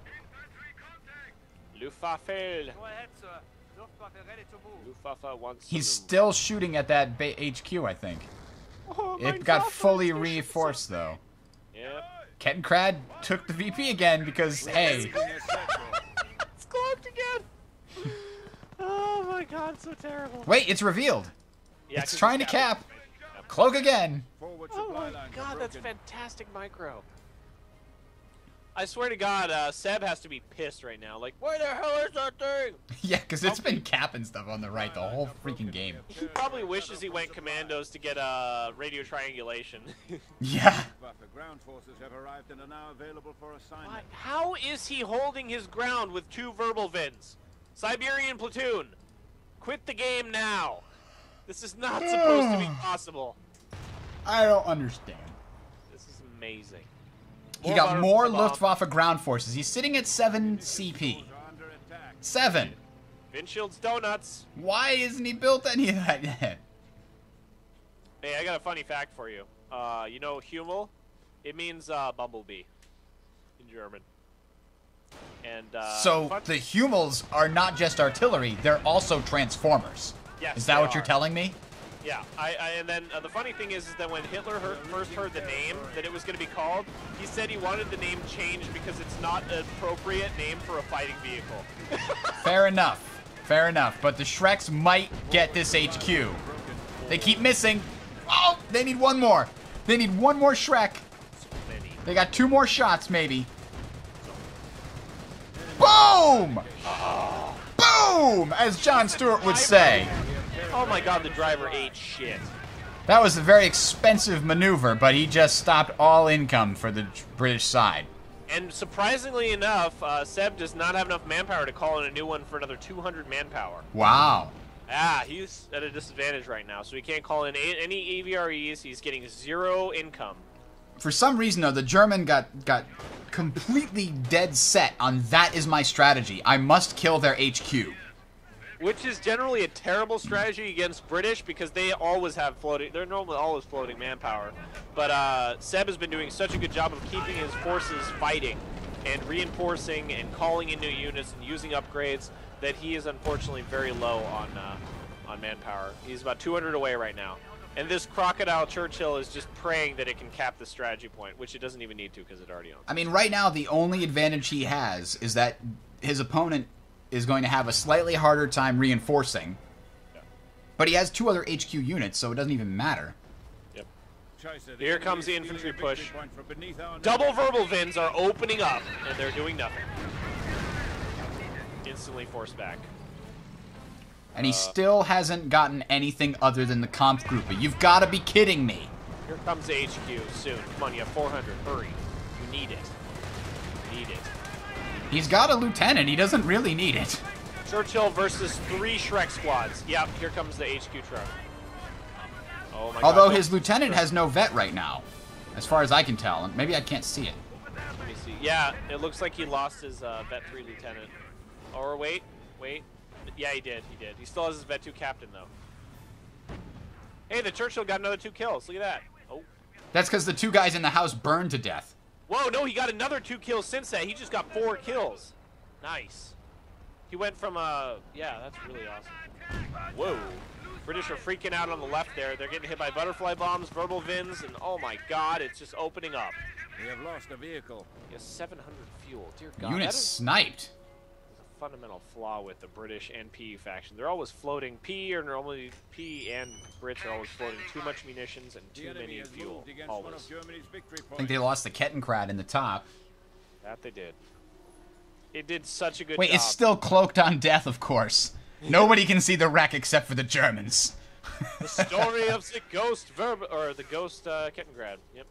Luftwaffe. Go ahead, sir. Luftwaffe ready to move. Luftwaffe wants. He's some- still shooting at that ba H Q, I think. Oh, my It got God, fully those missions reinforced, are- though. Yep. Kettenkrad took the V P again because, hey, It's cloaked again. Oh my God, so terrible. wait, it's revealed. Yeah, It's 'cause trying to it's cap. Cloak again. Forward Oh supply my lines are God, that's broken. fantastic micro. I swear to God, uh, Seb has to be pissed right now. Like, where the hell is that thing? Yeah, because it's been capping stuff on the right the whole freaking game. He probably wishes he went commandos to get uh, radio triangulation. Yeah. Luftwaffe ground forces have arrived and are now available for Why- assignment. How is he holding his ground with two verbal vins? Siberian platoon, quit the game now. This is not supposed to be possible. I don't understand. This is amazing. He got more butterfly bomb. Luftwaffe ground forces. He's sitting at seven C P. Are under attack. Seven. Windshield's donuts. Why isn't he built any of that yet? Hey, I got a funny fact for you. Uh, you know Hummel? It means uh, bumblebee in German. And uh, So fun- the Hummels are not just artillery; they're also transformers. Yes, Is that they what you're are. telling me? Yeah, I, I and then uh, the funny thing is, is that when Hitler heard, first heard the name that it was going to be called, he said he wanted the name changed because it's not an appropriate name for a fighting vehicle. Fair enough. Fair enough. But the Shreks might get this H Q. They keep missing. Oh, they need one more. They need one more Shrek. Many. They got two more shots, maybe. Boom! Boom! As John Stewart would say. Oh my God, the driver ate shit. That was a very expensive maneuver, but he just stopped all income for the British side. And surprisingly enough, uh, Seb does not have enough manpower to call in a new one for another two hundred manpower. Wow. Ah, he's at a disadvantage right now, so he can't call in a any A V R Es. He's getting zero income. For some reason, though, the German got got completely dead set on that is my strategy. I must kill their H Q. Which is generally a terrible strategy against British because they always have floating. They're normally always floating manpower. But uh, Seb has been doing such a good job of keeping his forces fighting and reinforcing and calling in new units and using upgrades that he is unfortunately very low on uh, on manpower. He's about two hundred away right now. And this Crocodile Churchill is just praying that it can cap the strategy point, which it doesn't even need to because it already owns. I mean, right now, the only advantage he has is that his opponent is going to have a slightly harder time reinforcing. Yeah. But he has two other H Q units, so it doesn't even matter. Yep. Here comes the infantry push. Double verbal Vins are opening up, and they're doing nothing. Instantly forced back. And he Uh, still hasn't gotten anything other than the Kampfgruppe. You've got to be kidding me. Here comes the H Q soon. Come on, you have four hundred. Hurry. You need it. You need it. He's got a lieutenant. He doesn't really need it. Churchill versus three Shrek squads. Yep, here comes the H Q truck. Oh my Although God. his lieutenant has no vet right now, as far as I can tell. Maybe I can't see it. Let me see. Yeah, it looks like he lost his uh, Vet three lieutenant. Or wait, wait. Yeah, he did. He did. He still has his Vet two captain though. Hey, the Churchill got another two kills. Look at that. Oh. That's because the two guys in the house burned to death. Whoa, no, he got another two kills since that. He just got four kills. Nice. He went from, uh, yeah, that's really awesome. Whoa. British are freaking out on the left there. They're getting hit by butterfly bombs, verbal Vins, and oh my God, it's just opening up. We have lost a vehicle. He has seven hundred fuel. Dear God. Unit that is sniped. a fundamental flaw with the British and P E faction. They're always floating. P are normally, P and Brits are always floating too much munitions and too many fuel. Always. I think they lost the Kettenkrad in the top. That they did. It did such a good Wait, job. it's still cloaked on death, of course. Nobody can see the wreck except for the Germans. The story of the ghost verb or the ghost uh, Kettengrad. Yep.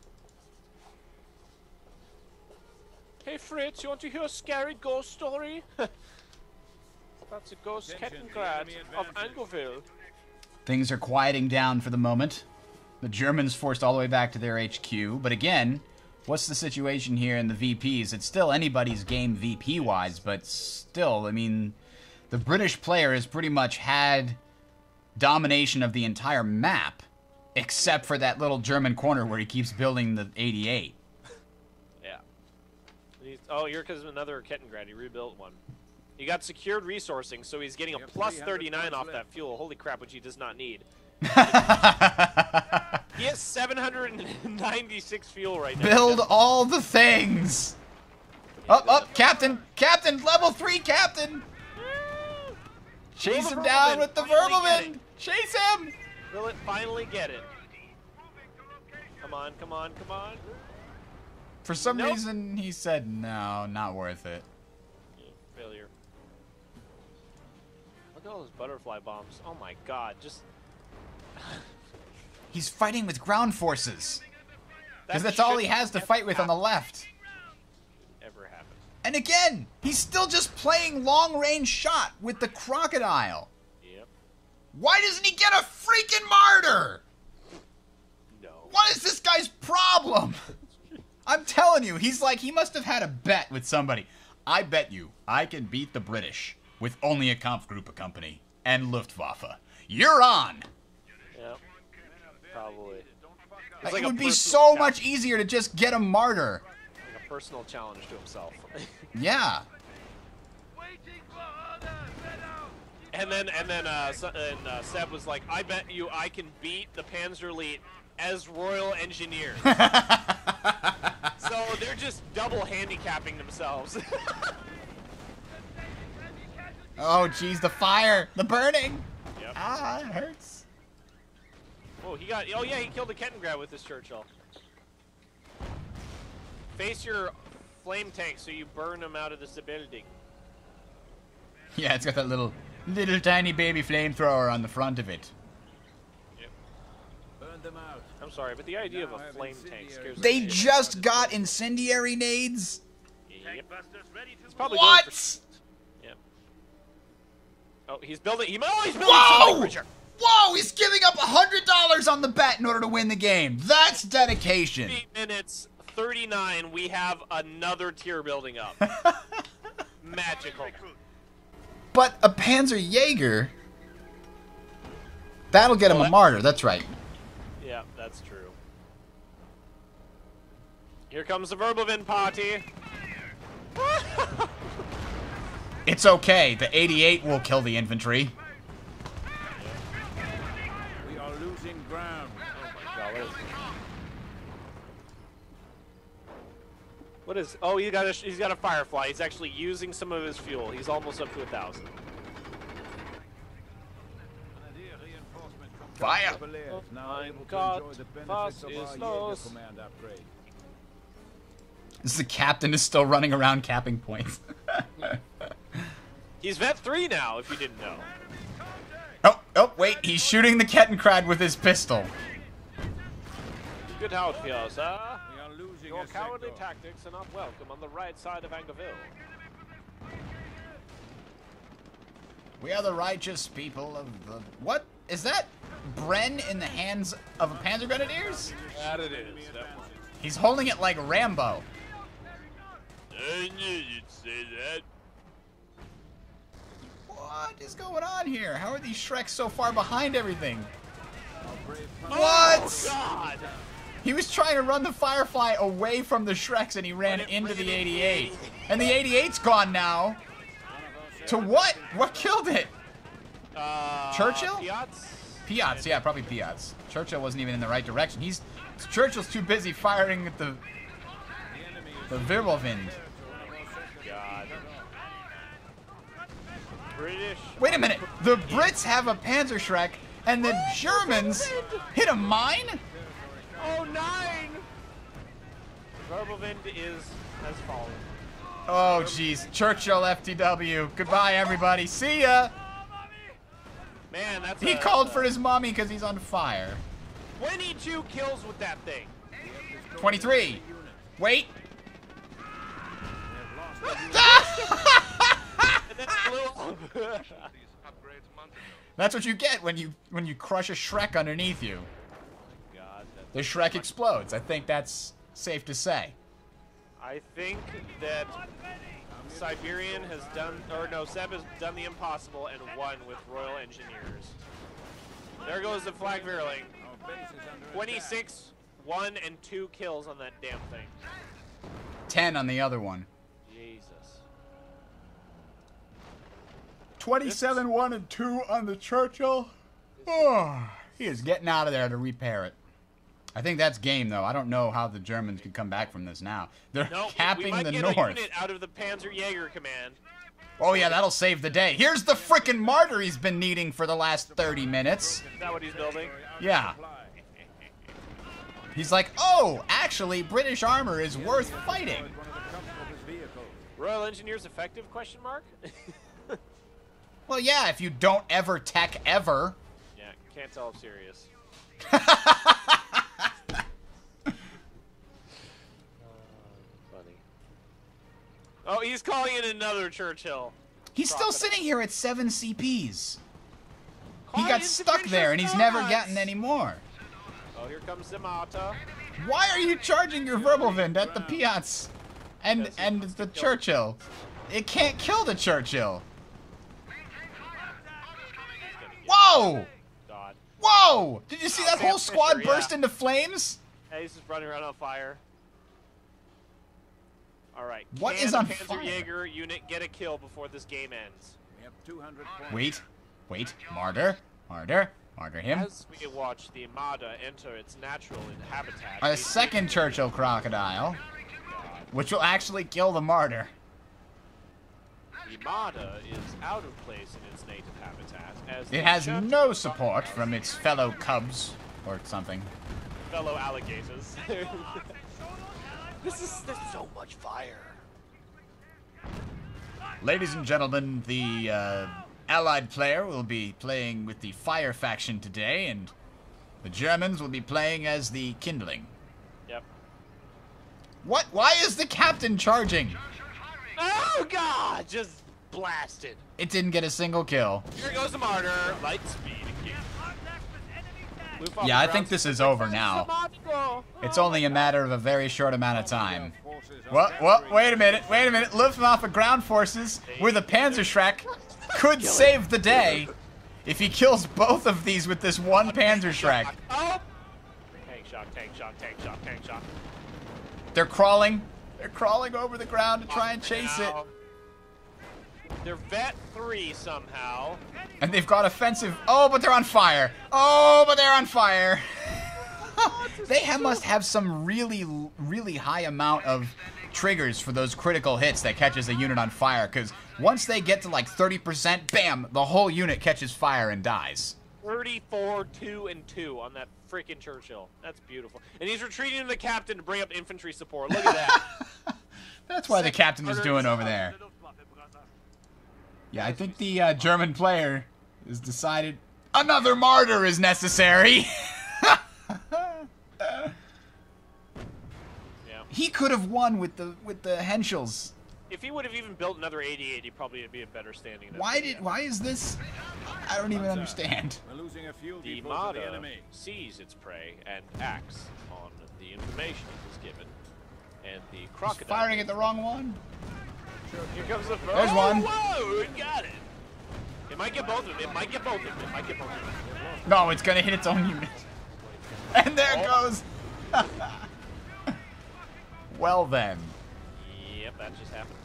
Hey Fritz, you want to hear a scary ghost story? That's a ghost Kettengrad of Angoville. Things are quieting down for the moment. The Germans forced all the way back to their H Q, but again, what's the situation here in the V Ps? It's still anybody's game V P-wise, but still, I mean, the British player has pretty much had domination of the entire map, except for that little German corner where he keeps building the eighty-eight. Yeah. He's, oh, here comes another Kettengrad. He rebuilt one. He got secured resourcing, so he's getting a plus thirty-nine off that fuel. Holy crap, which he does not need. He has seven hundred ninety-six fuel right now. Build all the things! Up, up, Captain! Captain! Level three, Captain! Chase him down with the Verbalman! Chase him! Will it finally get it? Come on, come on, come on. For some Nope. reason, he said, no, not worth it. Yeah, failure. Look at all those butterfly bombs. Oh my God, just... He's fighting with ground forces. Because That that's all he shouldn't has to ever fight with on the happen. left. Ever happen. And again, he's still just playing long-range shot with the crocodile. Yep. Why doesn't he get a freaking martyr? No. What is this guy's problem? I'm telling you, he's like, he must have had a bet with somebody. I bet you I can beat the British with only a Kampfgruppe company and Luftwaffe. You're on! Yep. Probably. It's Like, like it a would be personal so challenge- much easier to just get a martyr. Like a personal challenge to himself. Yeah. And then, and then, uh, so- and uh, Seb was like, "I bet you I can beat the Panzer Elite as Royal Engineers." So they're just double handicapping themselves. Oh, jeez, the fire, the burning. Yep. Ah, it hurts. Oh, he got. Oh yeah, he killed a Kettengrad with this Churchill. Face your flame tank so you burn them out of this building. Yeah, it's got that little, little tiny baby flamethrower on the front of it. Yep. Burn them out. I'm sorry, but the idea of a flame tank scares They the shit just out of got incendiary nades. Yep. He's probably What? Going for... Yep. Oh, he's building. He, oh, he's building Whoa! something, Richard. Whoa! He's giving up one hundred dollars on the bet in order to win the game. That's dedication. Eight minutes thirty-nine. We have another tier building up. Magical. But a Panzerjäger, that'll get him Well, a that- martyr. That's right. Yeah, that's true. Here comes the Verbovin party. It's okay. The eighty-eight will kill the infantry. We are losing ground. Oh my god, what is What is oh he got a he's got a Firefly. He's actually using some of his fuel. He's almost up to a thousand. Fire! Now able to God, enjoy the benefits fast of is our Jaeger los. command upgrade. This the captain is still running around capping points. He's vet three now, if you didn't know. Oh, oh, wait. He's shooting the Kettenkrad with his pistol. Good out here, sir. We are losing Your a cowardly sector. tactics are not welcome on the right side of Angerville. We are the righteous people of the... What? Is that Bren in the hands of a Panzer Grenadiers? That it is, definitely. He's holding it like Rambo. I knew you'd say that. What is going on here? How are these Shreks so far behind everything? Oh, What? God! He was trying to run the Firefly away from the Shreks and he ran But it into the ran eighty-eight. into And the eighty-eight's gone now. To what? What killed it? Uh, Churchill? Piats? Piats, yeah, probably Piats. Churchill wasn't even in the right direction. He's Churchill's too busy firing at the the Wirbelwind. God. British. Wait a minute. The Brits have a Panzer Shrek and the Germans hit a mine? Oh, nine! Verbelwind is has fallen. Oh, jeez. Churchill F T W. Goodbye, everybody. See ya. Man, that's He a, called for his mommy because he's on fire. twenty-two kills with that thing. twenty-three. Wait. And then it blew up. That's what you get when you when you crush a Shrek underneath you. God, that's The Shrek explodes. I think that's safe to say. I think that Siberian has done, or no, Seb has done the impossible and won with Royal Engineers. There goes the flag virling. Our base is under twenty-six, one, and two kills on that damn thing. ten on the other one. Jesus. twenty-seven, one, and two on the Churchill. Oh, he is getting out of there to repair it. I think that's game, though. I don't know how the Germans could come back from this now. They're No, we capping might the get north. a unit out of the Panzerjäger command. Oh, yeah, that'll save the day. Here's the frickin' martyr he's been needing for the last thirty minutes. Is that what he's building? Yeah. He's like, oh, actually, British armor is worth fighting. Royal Engineers effective? Question mark. Well, yeah, if you don't ever tech ever. Yeah, can't tell if serious. Funny. Oh, he's calling it another Churchill. He's still Crocodile. sitting here at seven C Ps. He Quiet got stuck there, and he's never donuts. gotten any more. Oh, here comes Zamata. Why are you charging your Wirbelwind at the Piats and Because he and wants the to kill Churchill? It can't kill the Churchill. Whoa! God. Whoa! Did you see that Sam whole squad Fisher, burst yeah. into flames? Hey, he's just running around on fire. All right. What Can is a on Panzerjäger unit get a kill before this game ends? We have two hundred points. Wait, wait, martyr, martyr, martyr him. As we watch the Armada enter its natural habitat, A we- second Churchill crocodile, which will actually kill the martyr. The Armada is out of place in its native habitat, as It the has Churchill no support crocodiles, from its fellow cubs or something. fellow alligators. This is there's so much fire. Ladies and gentlemen, the uh, Allied player will be playing with the Fire faction today, and the Germans will be playing as the Kindling. Yep. What? Why is the captain charging? Oh God! Just blasted. It didn't get a single kill. Here goes the martyr. Light speed. Yeah, I think this is over now. It's only a matter of a very short amount of time. What? What? Wait a minute. Wait a minute. Luftwaffe ground forces with a Panzerschreck could save the day if he kills both of these with this one Panzerschreck. Oh! Tank shock, tank shock, tank shock, tank shock. They're crawling. They're crawling over the ground to try and chase it. They're vet three somehow. And they've got offensive. Oh, but they're on fire. Oh, but they're on fire. They have, must have some really, really high amount of triggers for those critical hits that catches a unit on fire. Because once they get to like thirty percent, bam, the whole unit catches fire and dies. thirty-four, two, and two on that freaking Churchill. That's beautiful. And he's retreating to the captain to bring up infantry support. Look at that. That's why the captain was doing over there. Yeah, I think the uh, German player has decided another martyr is necessary. Yeah. He could have won with the with the Henschels. If he would have even built another eighty-eight, he'd probably be a better standing. Than Why did? Why is this? I don't even understand. We're losing a few The people to the Mada enemy. sees its prey and acts on the information it was given, and the crocodile. Firing at the wrong one. Here comes the. There's oh, one. Whoa! It got it. It might get both of them. It might get both of them. It might get both of them. No, it's gonna hit its own unit. And there it Oh. goes. Well then. Yep, that just happened.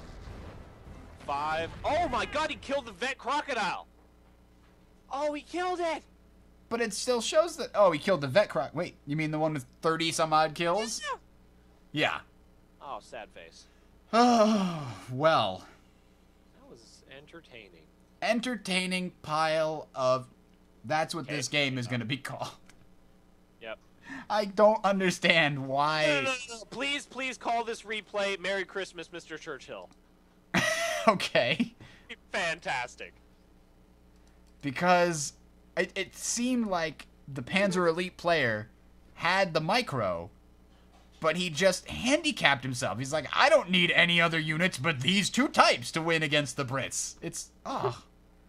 Five. Oh my God! He killed the vet crocodile. Oh, he killed it. But it still shows that. Oh, he killed the vet croc. Wait, you mean the one with thirty some odd kills? Yeah. Oh, sad face. Oh, well. That was entertaining. Entertaining pile of. That's what Okay. this game is going to be called. Yep. I don't understand No, no, why. no, no, no. Please, please call this replay "Merry Christmas, Mister Churchill." Okay. Fantastic. Because it, it seemed like the Panzer Elite player had the micro, but he just handicapped himself. He's like, I don't need any other units but these two types to win against the Brits. It's, oh.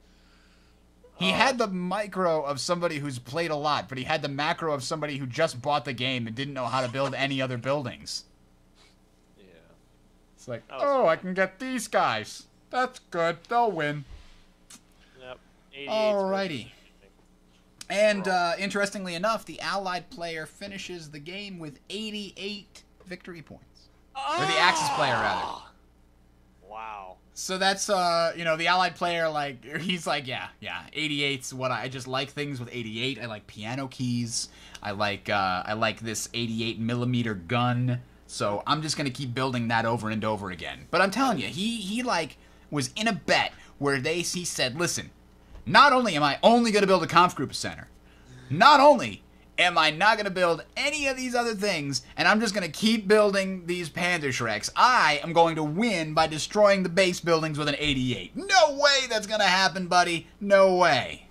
He Oh. had the micro of somebody who's played a lot, but he had the macro of somebody who just bought the game and didn't know how to build any other buildings. Yeah. It's like, That was oh, I fun. can get these guys. That's good. They'll win. Yep. eighty-eight's Alrighty. pretty And uh, interestingly enough, the Allied player finishes the game with eighty-eight victory points. Or the Axis player, rather. Wow. So that's, uh, you know, the Allied player, like, he's like, yeah, yeah, eighty-eight's what I, I just like things with eighty-eight. I like piano keys. I like, uh, I like this eighty-eight millimeter gun. So I'm just going to keep building that over and over again. But I'm telling you, he, he like, was in a bet where they, he said, listen, not only am I only going to build a Kampfgruppe center, not only am I not going to build any of these other things, and I'm just going to keep building these Panzerschrecks, I am going to win by destroying the base buildings with an eighty-eight. No way that's going to happen, buddy. No way.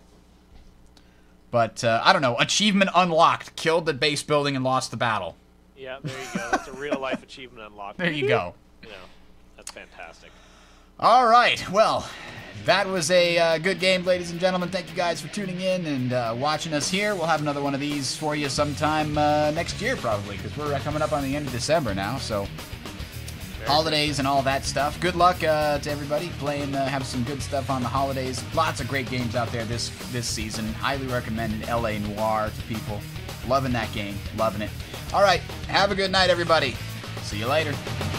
But, uh, I don't know, achievement unlocked, killed the base building and lost the battle. Yeah, there you go. That's a real-life achievement unlocked. There you go. You know, that's fantastic. All right, well, that was a uh, good game, ladies and gentlemen. Thank you guys for tuning in and uh, watching us here. We'll have another one of these for you sometime uh, next year, probably, because we're uh, coming up on the end of December now, so holidays and all that stuff. Good luck uh, to everybody playing, uh, have some good stuff on the holidays. Lots of great games out there this, this season. Highly recommended L A Noire to people. Loving that game, loving it. All right, have a good night, everybody. See you later.